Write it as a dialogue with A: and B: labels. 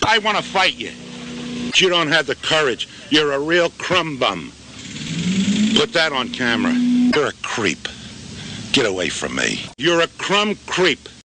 A: I want to fight you. But you don't have the courage. You're a real crumb bum. Put that on camera. You're a creep. Get away from me. You're a crumb creep.